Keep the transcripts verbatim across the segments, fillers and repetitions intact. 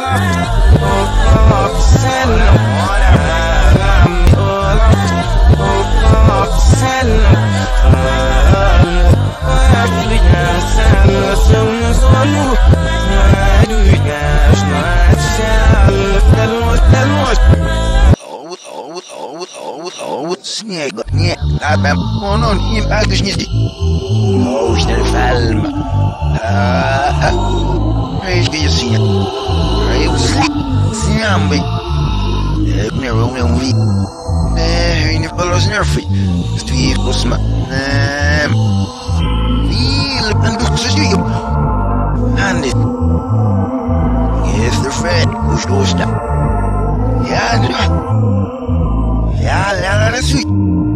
Снег, нет, а там он он им агнешни. Научный фильм. А, видишь, где синя. Рейвзли, снямбы. Мне ровно уви. Не, не полос нерфы. Ствей косма. Вил, пандух сосвил. Хандит. Если Фред, уж доста. Я, да. Ja, ja, dat is goed.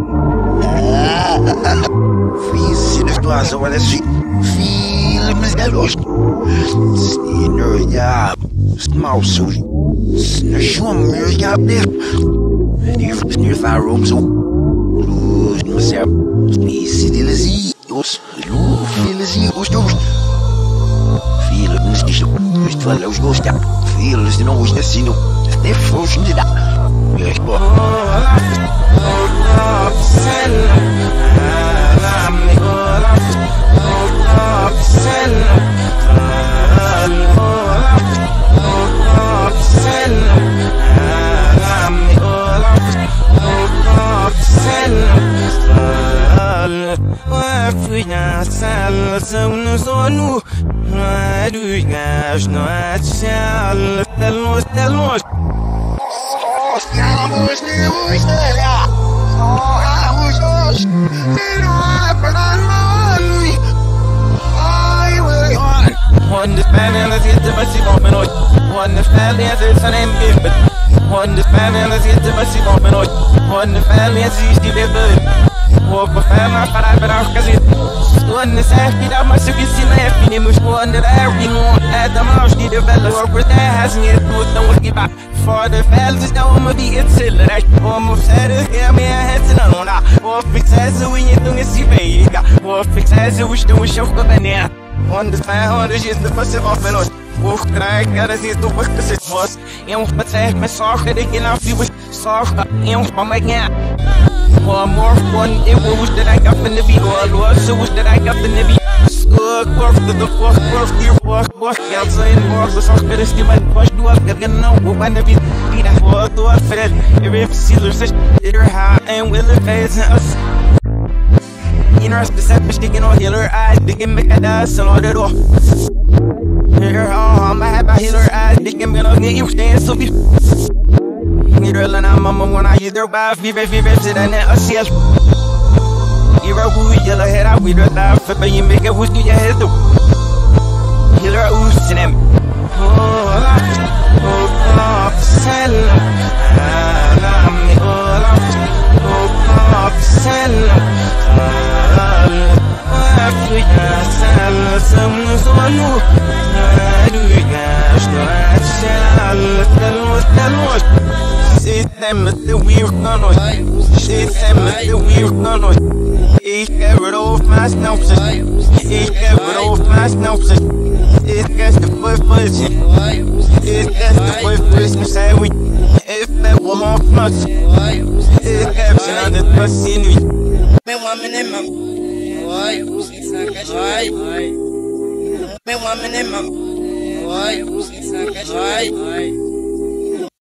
Vies in de glazen, wat is goed. Veel met de los. Sneeuw, ja. Smaal zo. Sneeuw, schwammer, ja, blijf. Die sneeuw van Rome zo. Loos, mezelf. Vies in de zee. Los, loos, veel zee, los, los. Veel is niet zo. Dus het wel los, los, ja. Veel is de nooit, dat zien we. Dat is froos in de dag. Yeah, boy. One the Spanish is the best moment. One the Spanish is an ambient. One the Spanish is the best moment. One the Spanish is the best. Walk a family for I better cause it. One the happy that my circus in the happy name was one that everyone at the mouse need a fellow over there hasn't yet put no one give up. For the fellas is now I'm be it's silly. Almost said it, yeah, me I had to know that. Or fix as we ain't doing see me. Or fix as we do show up in there. On the five hundred years the first of an oath. Wolf cry, gotta see the work as it was. You but say, my sock, they can off you with soft, you know, my god. One more one, it was that I got in the beat, or was so was that I got in the beat. Look, work to the fourth, work, your work, work, outside, work, the sock, better still and push to us, get no, when the beat, beat a four to a fed, if sealers, they're high and will it face us. You know, the set sticking on healer eyes, digging make a dust and all the door. Here, oh, I'm a happy healer eyes, digging gonna get you stand so be. You're a mama when I either buy fever, fever, sit and a seal. You're a woo, yellow head out, we don't laugh, but you make a wish to your head. Healer oos in him. Oh, oh, sell. Oh, sell. Them at the weird gun, shit them at the weird gun. Ich gebe auf my snopes, ich gebe auf my snopes. Ich guess the first person, ich guess the first person say we. If that was more much, ich gebe another person. Me woman in my why, why, me woman in my why, why.